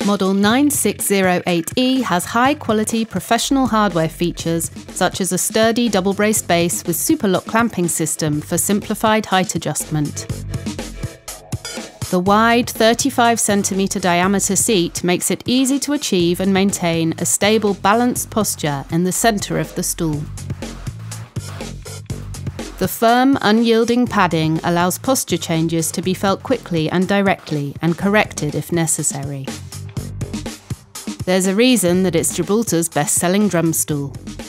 Model 9608E has high-quality professional hardware features such as a sturdy double-braced base with super-lock clamping system for simplified height adjustment. The wide 35cm diameter seat makes it easy to achieve and maintain a stable, balanced posture in the centre of the stool. The firm, unyielding padding allows posture changes to be felt quickly and directly and corrected if necessary. There's a reason that it's Gibraltar's best-selling drum stool.